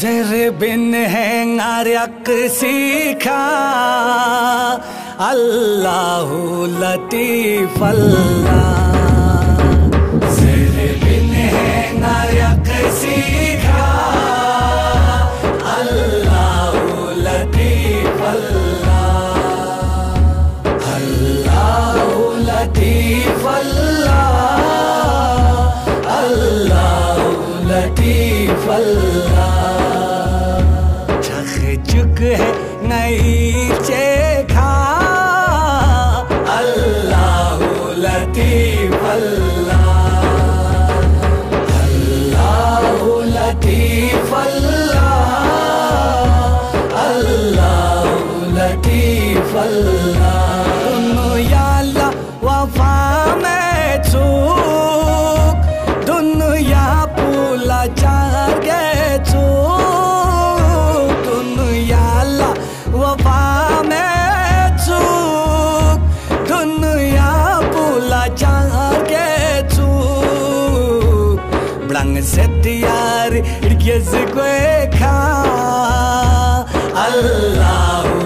ज़ेरे बिन है नारक सीखा अल्लाहु लतीफ अल्लाह। ज़ेरे बिन है नारक सीखा अल्लाहु लतीफ अल्लाह। अल्लाहु लतीफ अल्लाह, अल्लाहु लतीफ अल्लाह। चुक है नई चेखा अल्लाहु लतीफ अल्लाह। अल्लाहु लतीफ अल्लाह, अल्लाहु लतीफ अल्लाह। दुनिया ला वफा में चूक दुनिया पुला जागे चूक वफा में चूक दुनिया पुला जागे चूक ब्लंग से तैयार इर्गिज़ को खा अल्लाह